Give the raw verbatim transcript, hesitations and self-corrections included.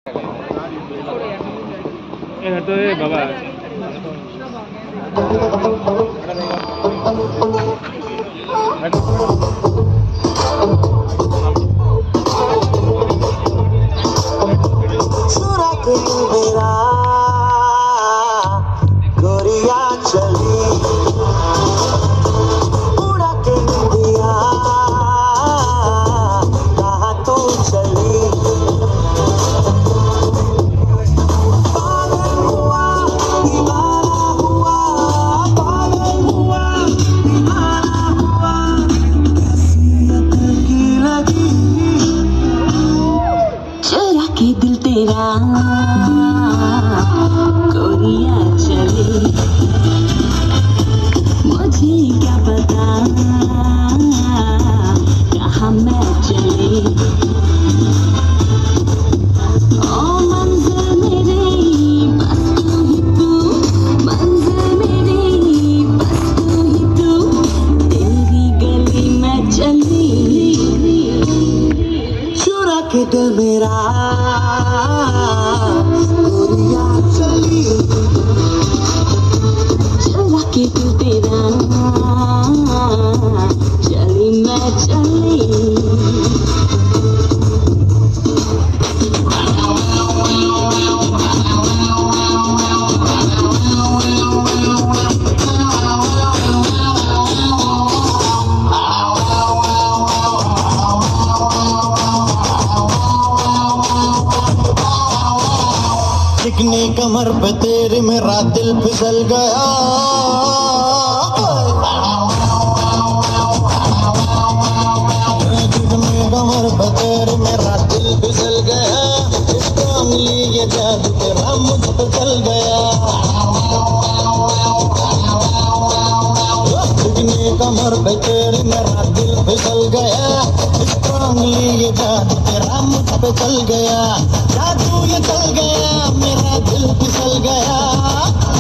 ए तो ये बाबा मेरा गोरिया चली उड़ा के दिया कहाँ तू चली पागल हुआ दीवाना हुआ पागल हुआ दीवाना हुआ हसीयत की लगी चुरा के दिल तेरा गोरिया चली मुझे क्या पता कहाँ मैं चली ओ मंजिल मेरी बस तू ही तू मंजिल मेरी बस तू ही तू तेरी गली में चली चुरा के दिल मेरा गोरिया चली चुरा के दिल तेरा चली मैं चली चिकनी कमर पे तेरे मेरा दिल फिसल गया चिकनी कमर पे तेरे मेरा दिल फिसल गया इसको उंगली ये जादू तेरा मुझ पे चल गया चिकनी कमर पे तेरे मेरा दिल फिसल गया इसको उंगली ये जादू तेरा मुझ पे चल गया जादू ये चल गया मेरा दिल फिसल गया।